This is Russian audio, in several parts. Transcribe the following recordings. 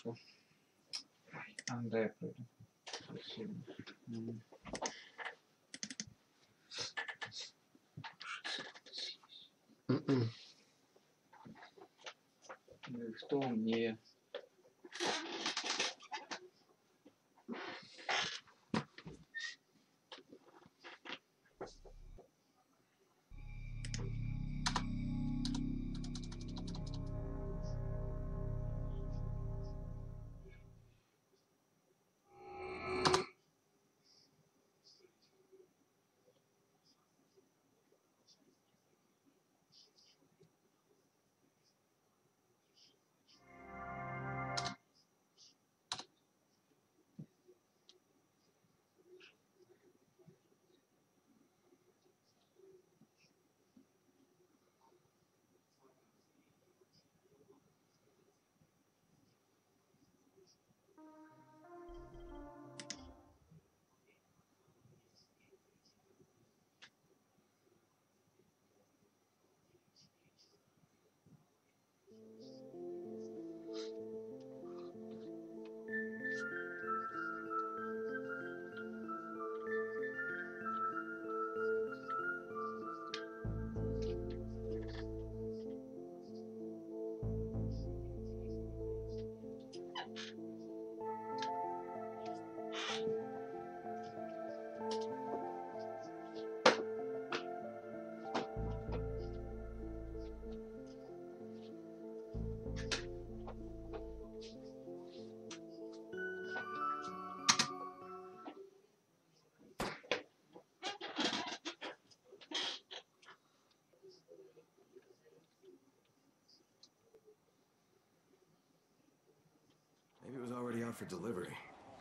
Andrea Preda. Sì. Mm. Кто умнее? Maybe it was already out for delivery.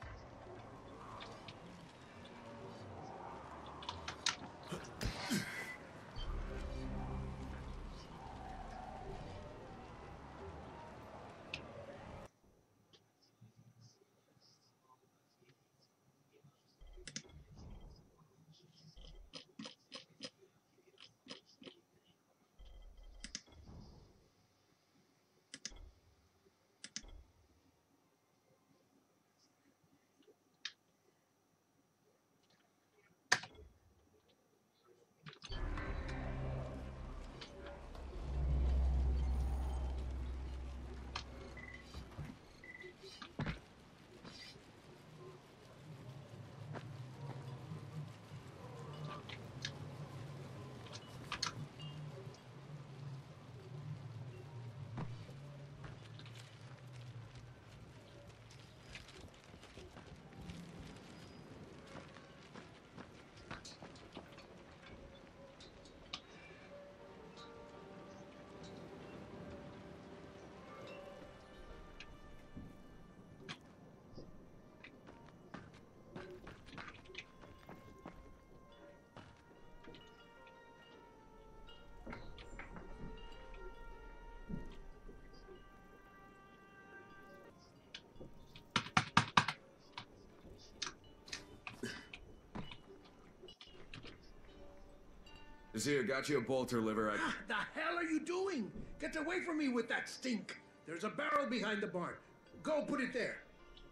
Azir, got you a bolter liver. The hell are you doing? Get away from me with that stink. There's a barrel behind the barn. Go put it there.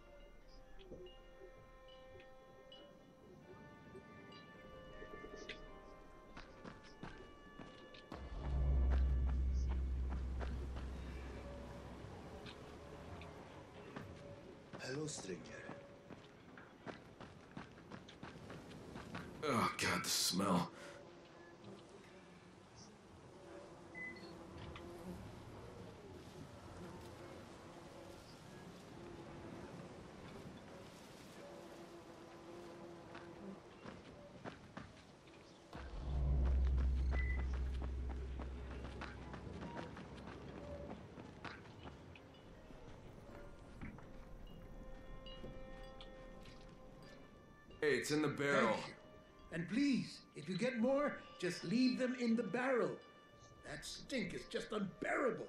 Hello, stranger. Oh, God, the smell. Hey, it's in the barrel. Thank you. And please, if you get more, just leave them in the barrel. That stink is just unbearable.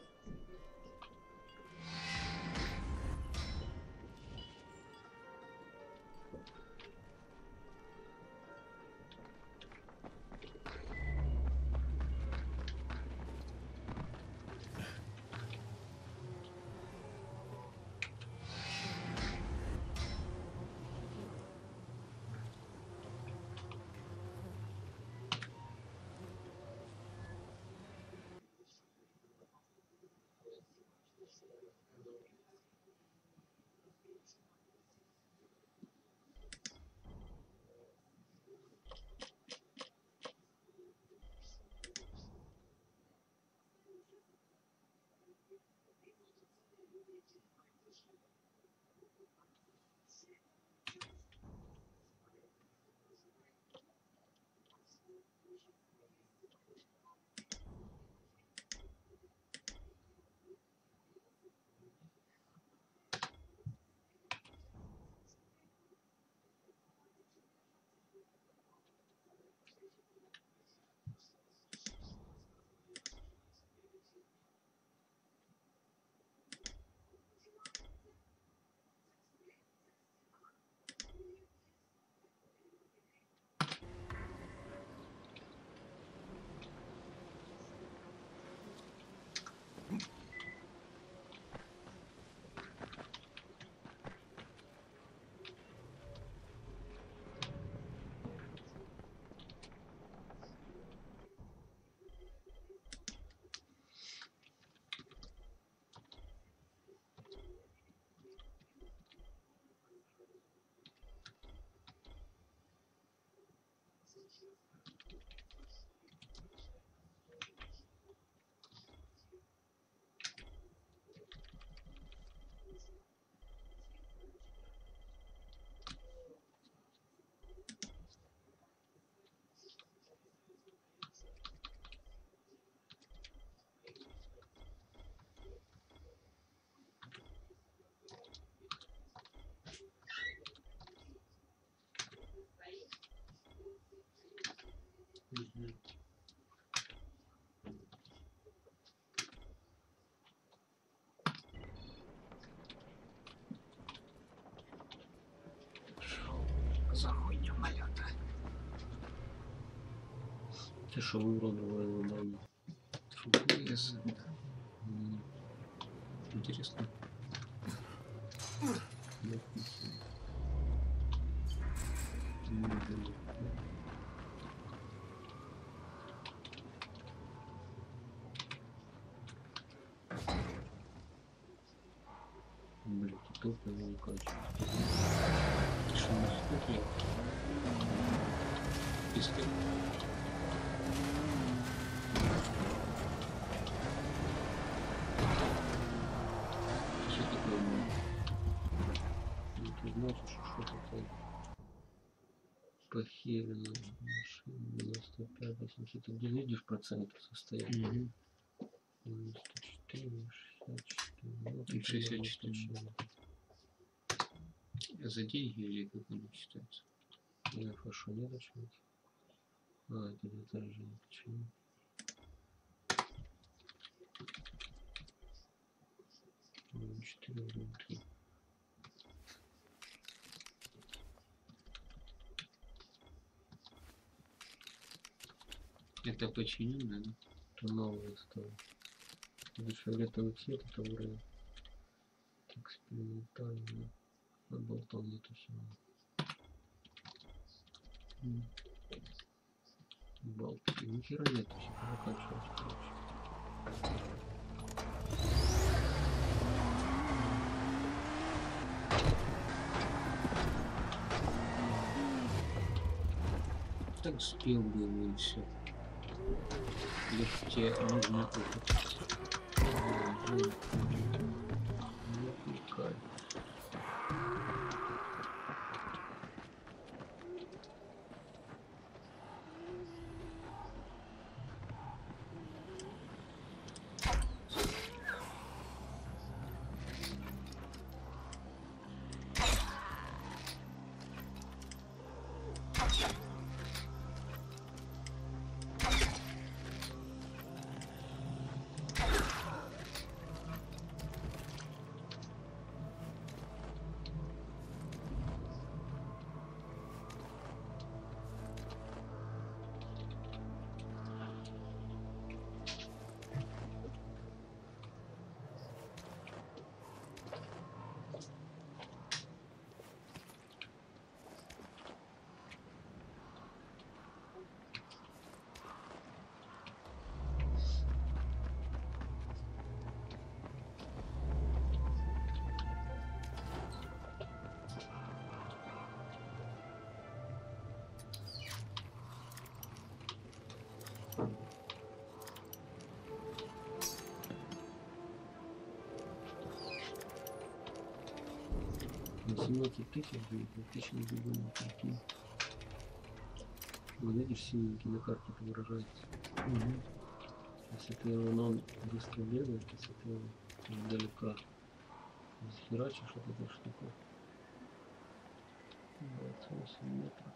Мгм. За хуйня малята. Ты что уродовое задание? ФПС. М, Интересно. ну, мгм. Блин, только не качает. Что у нас такие? Пистолет. Что такое? Ну, ты значит, что такое? Похерено. 95, 80. Ты где видишь процентов состояния? 94, 64. Вот это 64. 94. За деньги или как они считаются? Я хорошо не начнет. А, это деталь. Почему? Ну, 4 внутри. Это починено, да? Это новое стало. Это фиолетовый цвет, это уровень экспериментальный. На болтом нету всего. Болты. Ни хера нету, все прокачивать, короче. Так спел бы его и все. Если тебе нужно опыт. Не отвлекай. На 17 тысяч будет, 2000 рублей, прикинь. Вот видишь, синенький на карте отображается. Если ты его, но он быстро бегает, если ты его издалека захерачишь вот эту штуку. 28 метров.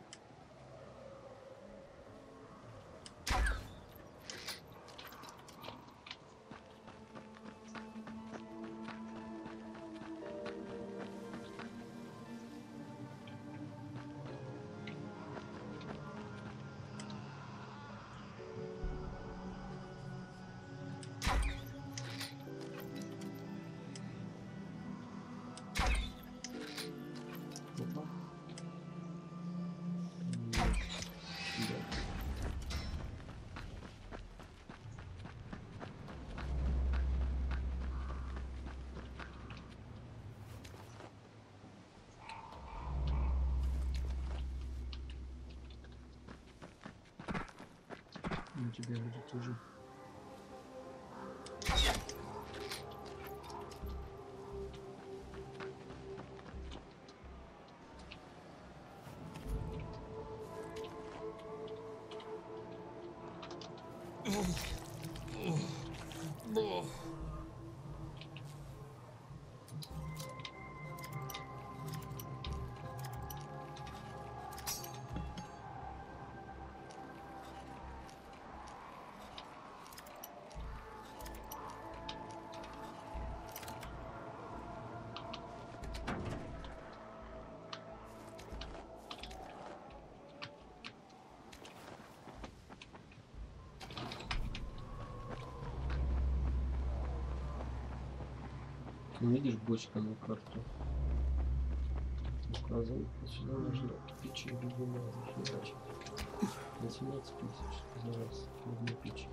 Опа. тебя будет уже. Ну, видишь, бочка на карту указан. Сюда нужно печи бегуна захерачить. 18 тысяч за раз в одну печь.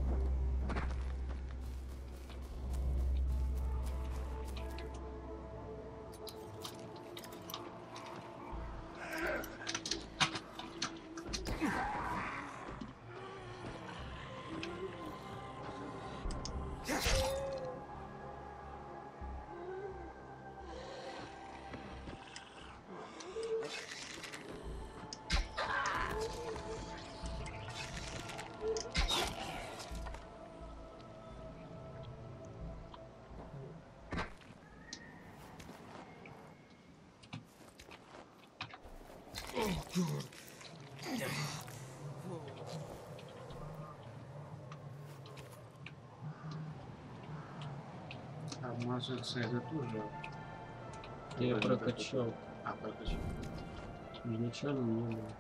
А мазаться это тоже. Да я прокачал. А, прокачал. Изначально не было.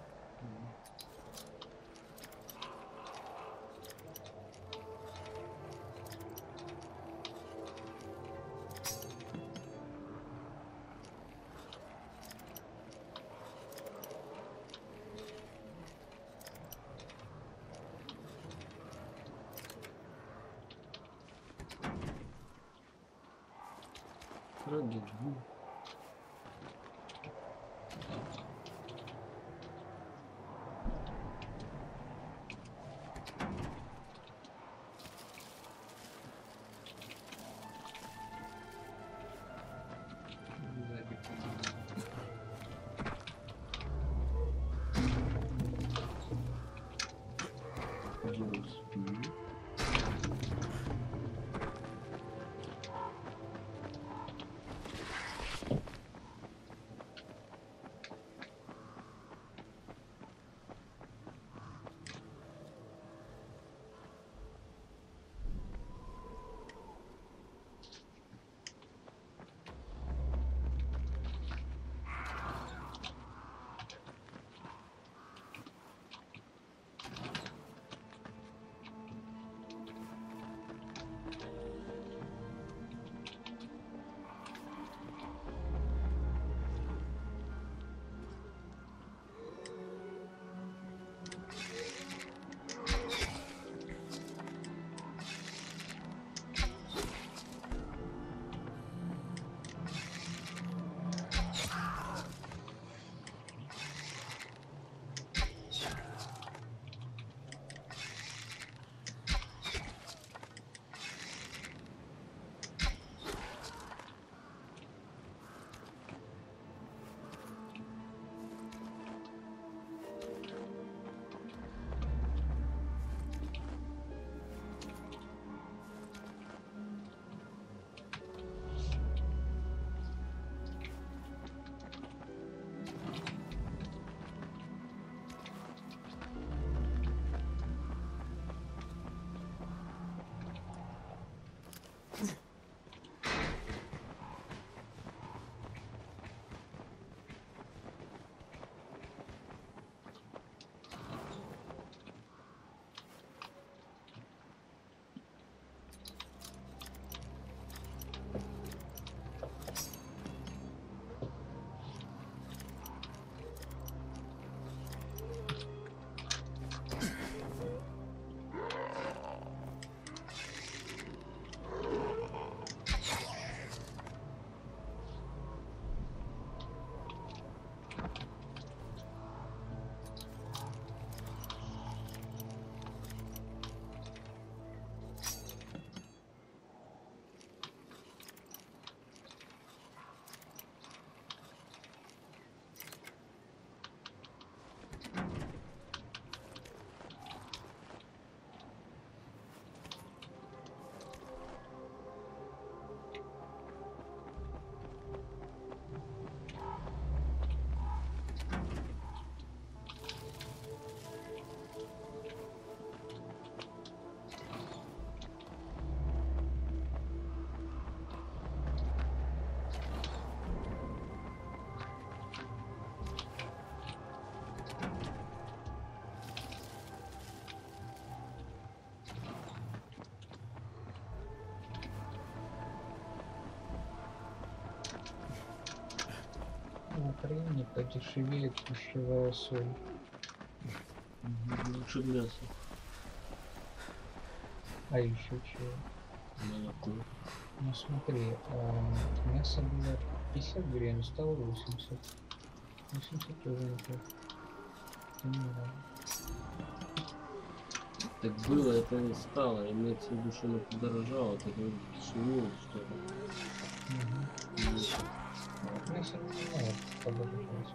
Трагедия. Смотри, не подешевеет пищевая соль. Лучше мясо. А еще чего? Молоко. Ну смотри, мясо было 50 гривен, стало 80. 80 тоже неплохо. Не знаю. Так было, это не стало. Имеется в виду, что оно подорожало, так оно дешевело, что ли. Мясо не знаю, подорожало.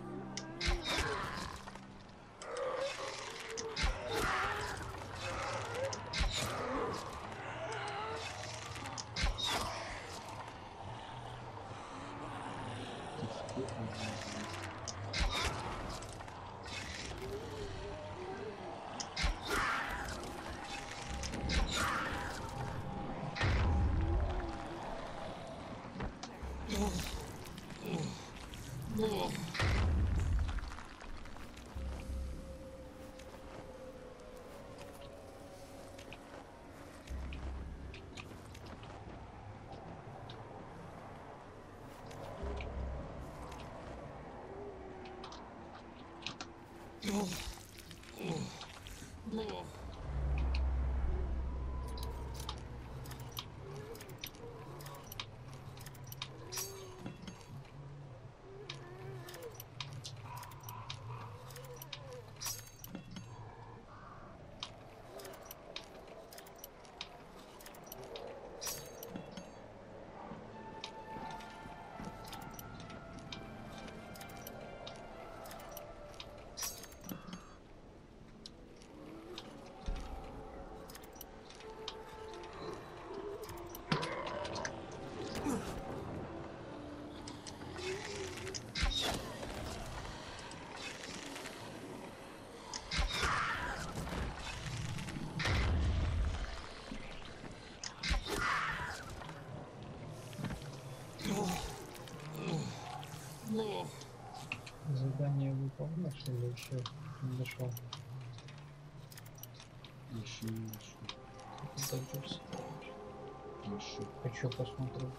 Задание выполняешь или еще не дошел? Еще не дошел. Дойдешь. Еще. Хочу посмотреть.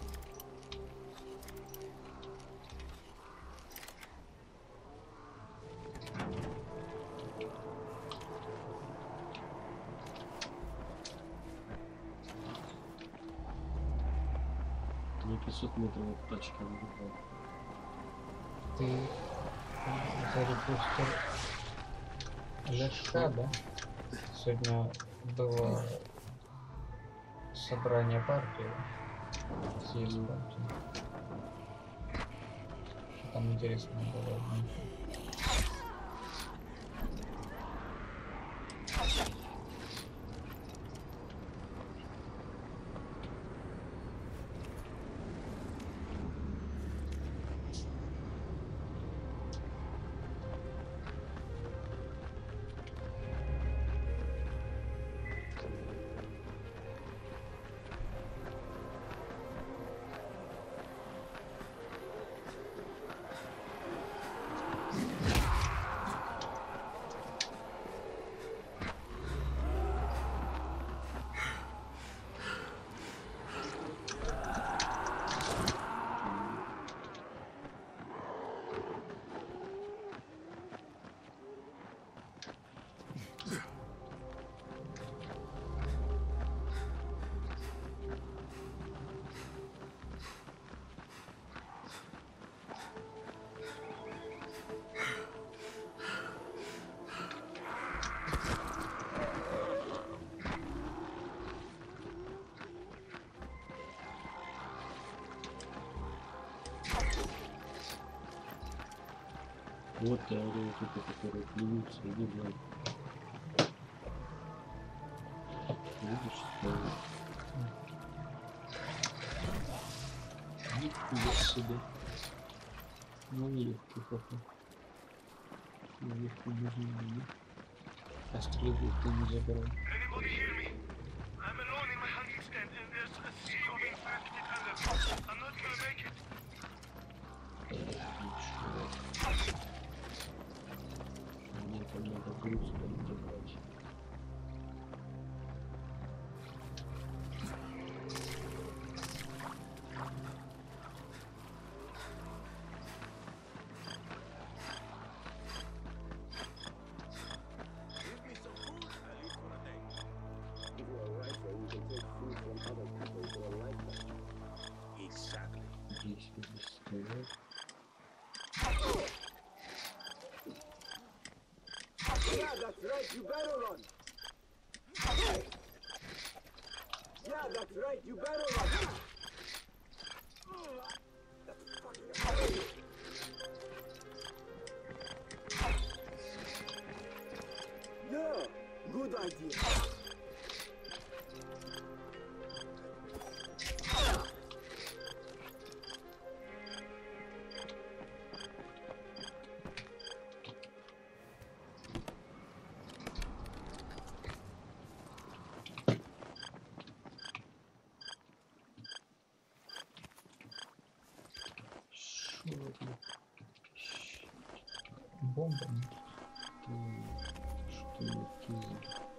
Не 500 метров от тачки выехал. Ты зарепостил Лешка, да? Сегодня было собрание партии. Съезд партии. Что там интересно было? Вот я говорю, вот это, которые плюются, иди вон. Видишь, что нихуя себе. Ну легкий пока. Легкий даже не. А стрелы ты не забрал. Anybody hear me? I'm alone in my hunting stand and there's a sea of infected animals. I'm not gonna make it. Мне там надо груз подобрать. right. You better run. Yeah, good idea. Що там? Бомба. Що не кізі?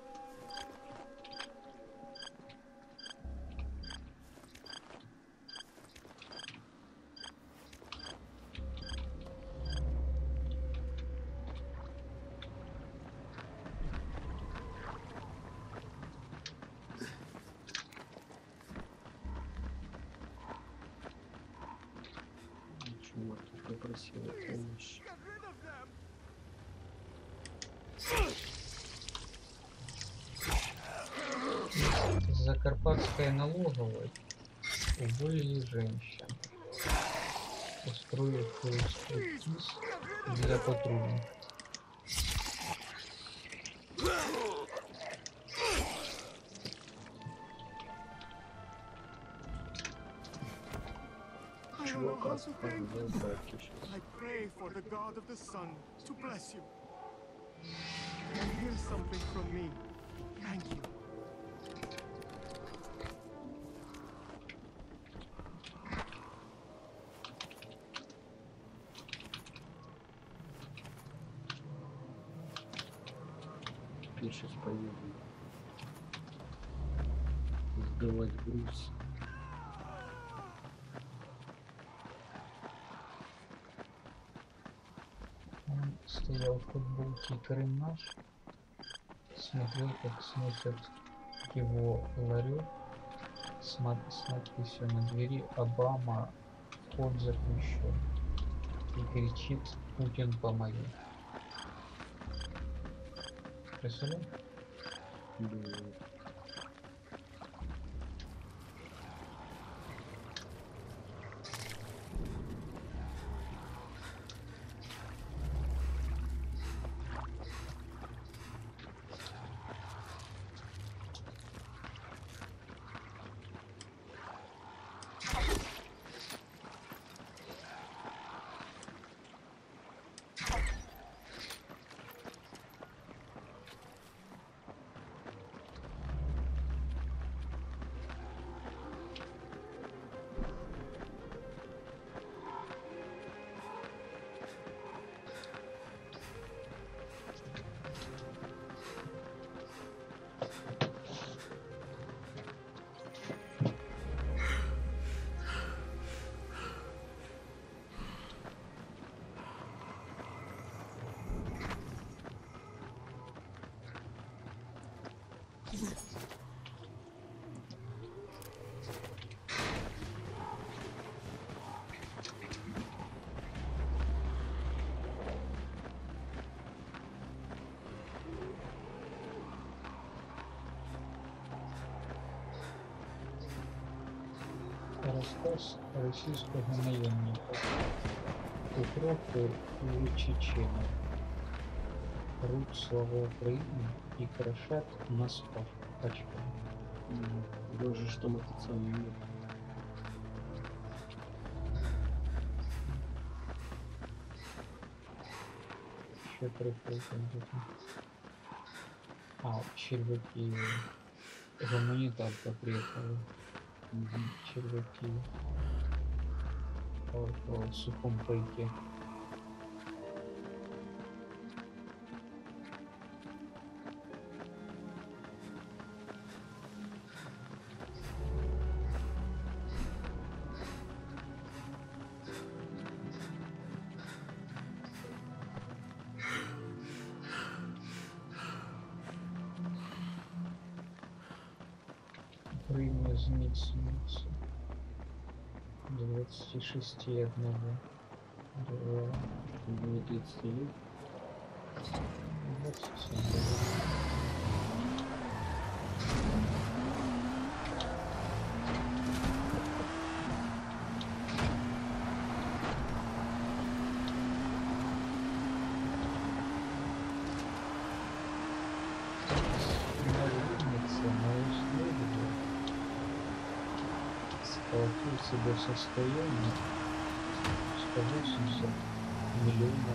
Чувак тут попросил помощи. Закарпатская налоговая уволили женщин, устроив стриптиз для патрульных. Чувака схватил за братки сейчас. I pray for the God of the sun to bless you. And here's something from me. Thank you. Теперь сейчас поедем сдавать груз. Он стоял в футболке «Крым наш», смотрел, как сносят его ларек с надписью на двери «Обама, вход запрещен», и кричит «Путин, помоги». Представляешь? Да. Рассказ российского наемника Укропы или чеченов рут слова Украины и крошат нас пачками. Боже, что мотоциклы нет. Еще прикольно где-то. А, червяки. Гуманитарка приехала. Червяки. В сухом пайке. Время змеится. 26 одного. 30 27. столкнулся до состояния 180 миллионов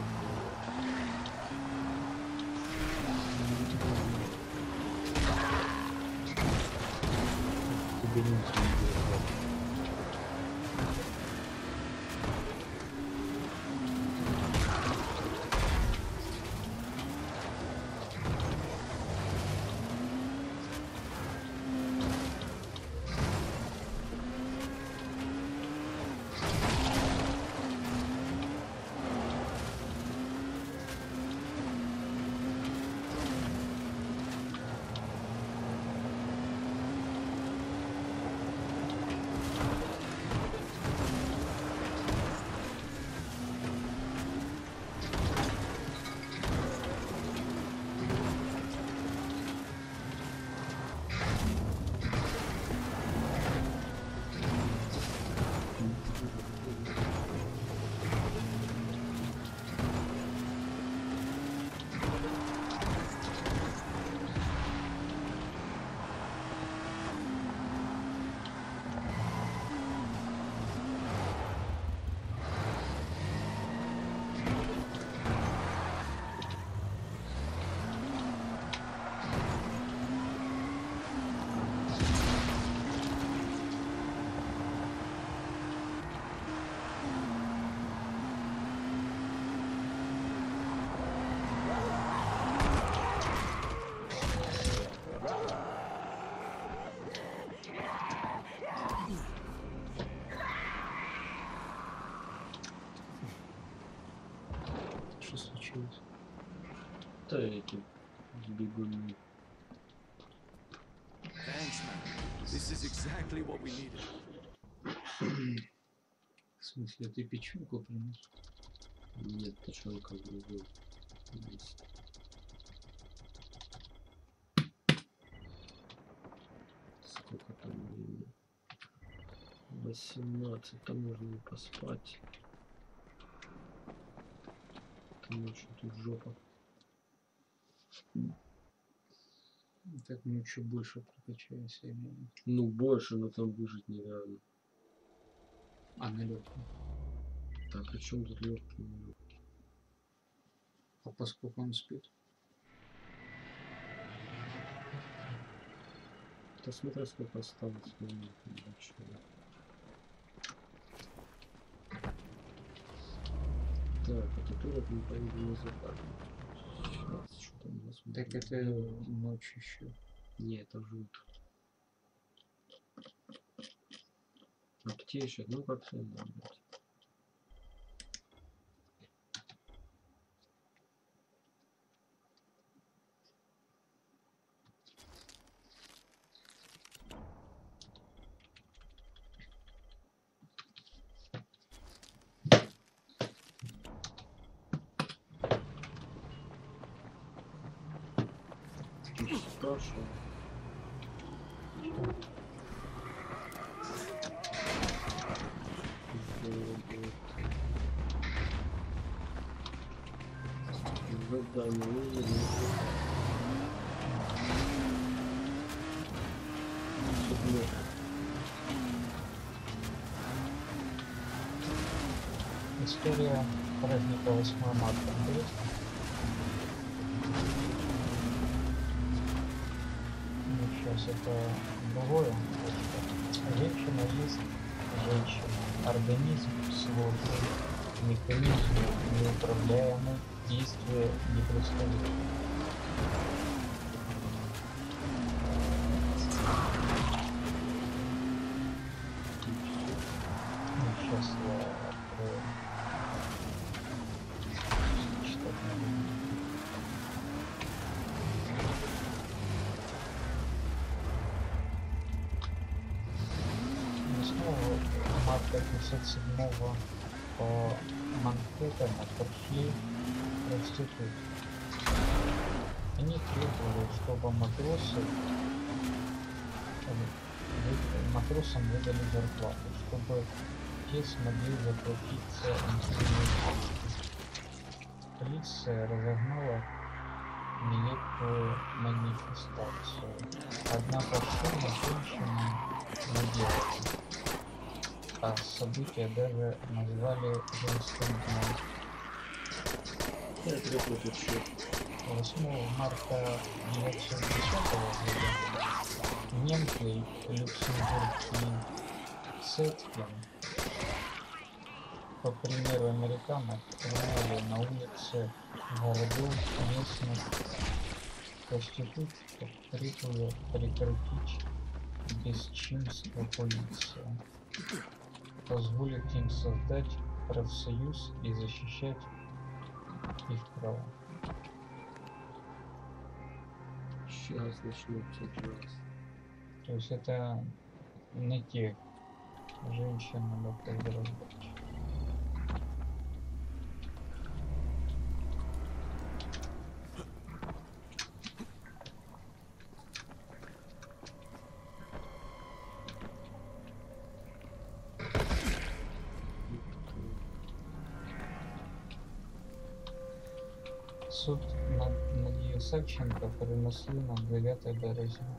тебе не делать. Что случилось? Да эти бегуны. Thanks, man. This is exactly what we needed. В смысле, ты печенку принес? Нет, тушенка в другой. Есть. Сколько там времени? 18, там можно и поспать. Потому что тут жопа. Так мы еще больше прокачаемся именно. Ну больше, но там выжить нереально. А на легком. Так, о чем тут легкий? А поскольку он спит? Да смотри, сколько осталось. Так, это турок мы поедем на закат. Сейчас, что там у нас? Так это ночь еще. Не, это жут. Аптечек, ну как всегда, блядь. Спрашиваю. Задание. История праздника 8 марта. Интересно? Ну, сейчас это другое. Женщина есть женщина. Организм сложный. Механизм неуправляемый. Действие не происходит. Ну, сейчас я открою. Читать надо. Марта 57 по Манхэттену пришли проститутки. Они требовали, чтобы матросам выдали зарплату, чтобы те смогли заплатить целым. Полиция разогнала некую манифестацию. Однако шума женщинам наделали. а события даже назвали женским днем. Я трёхну тут счет. 8 марта 1910 года немцы, Люксембург и Сетклин, по примеру американцев, приняли на улице городов местных проституток, требуя прекратить бесчинство полиции, позволить им создать профсоюз и защищать их права. Сейчас начнется ужас. То есть это не те женщин надо поздравлять. Суд над ее Савченко перенесли на 9 березня.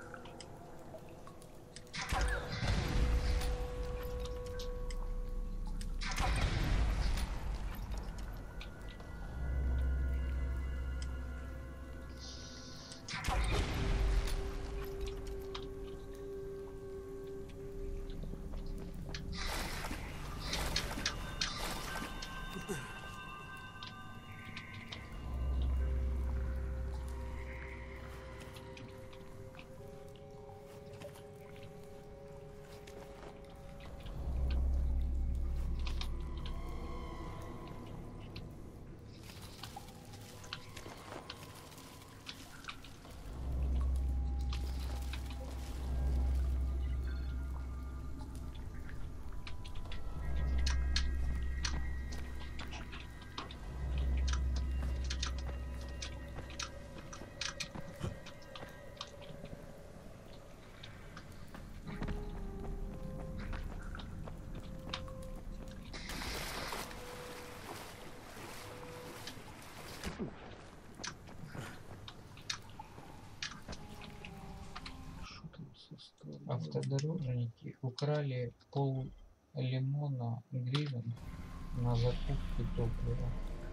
Автодорожники украли пол-лимона гривен на закупки топлива.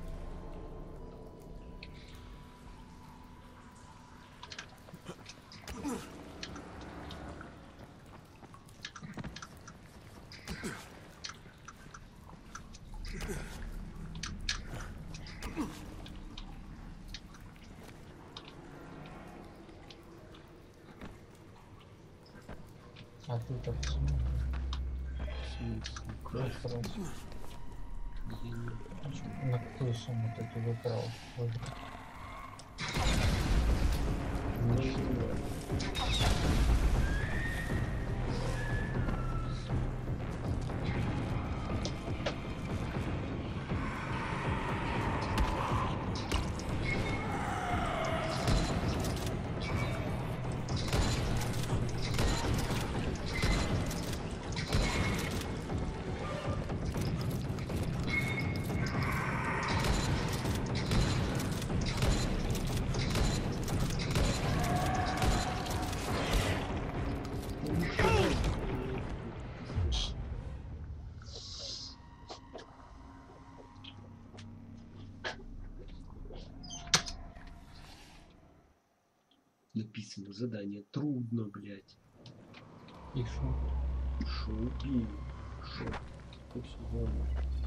А ты так смотри. На какую сумму ты тебе брал? Написано задание трудно, блять. И шо? Шо, блин. Шо? Тут все главное.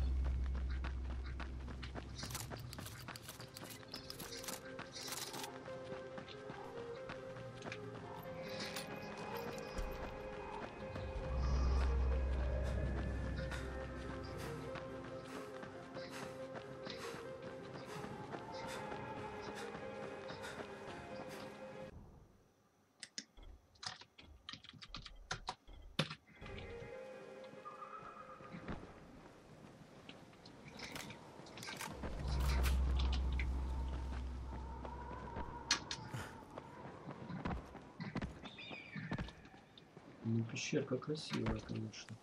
Ну, пещерка красивая, конечно.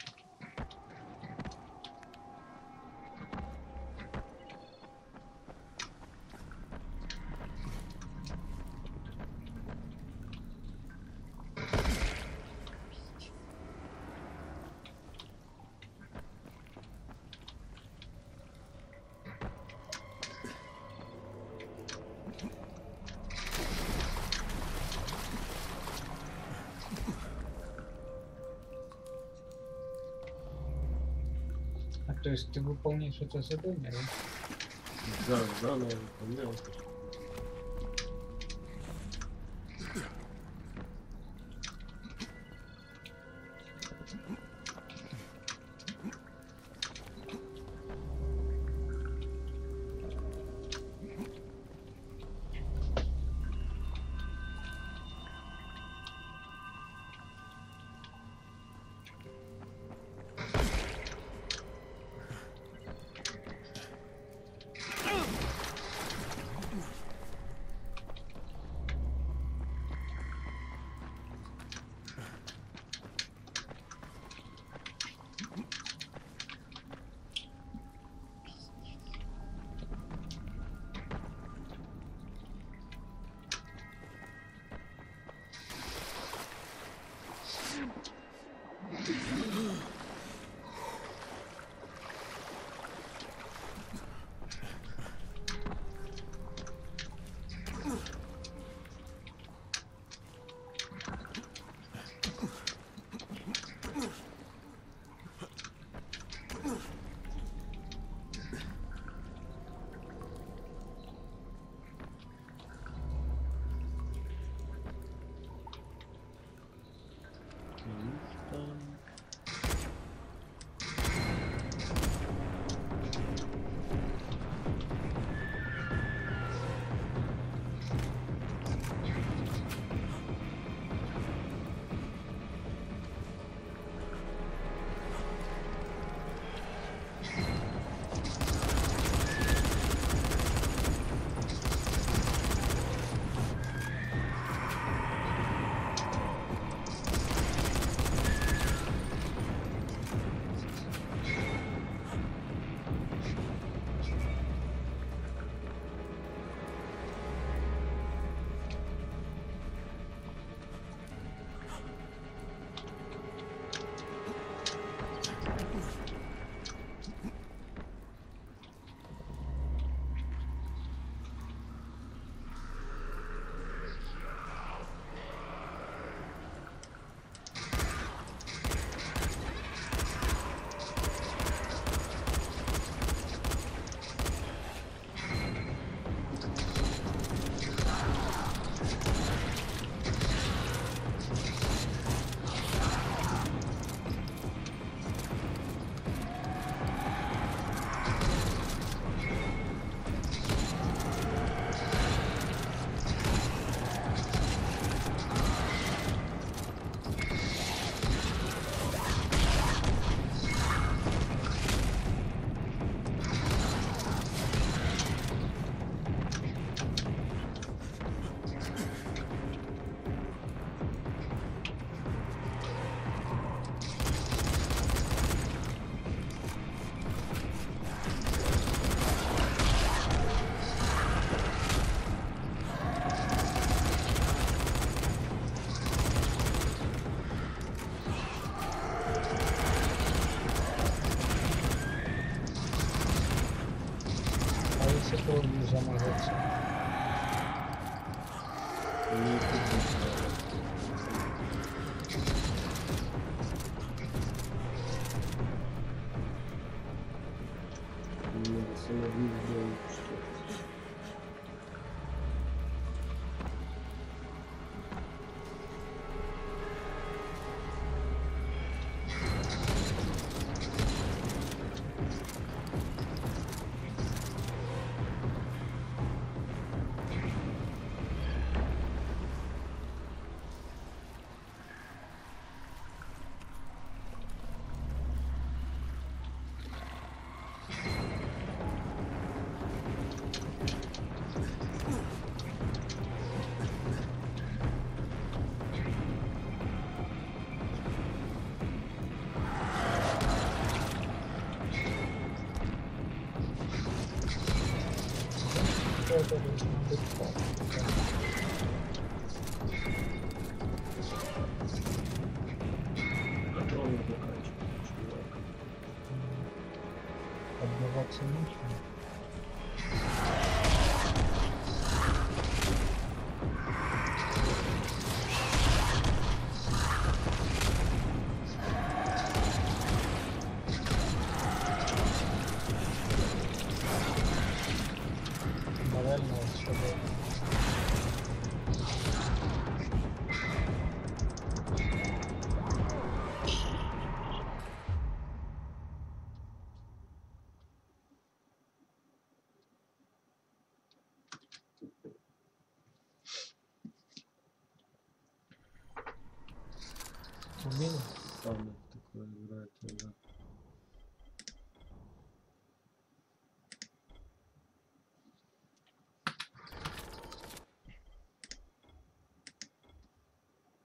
То есть ты выполняешь это задание, да? Да, заново выполнял. не заморозится. Это должно быть так. Патроны заканчиваются, чувак. Отбиваться нечего. чтобы